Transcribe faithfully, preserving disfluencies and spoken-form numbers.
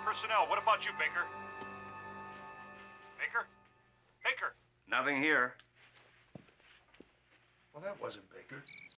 personnel. What about you, Baker? Baker? Baker? Nothing here. Well, that wasn't Baker.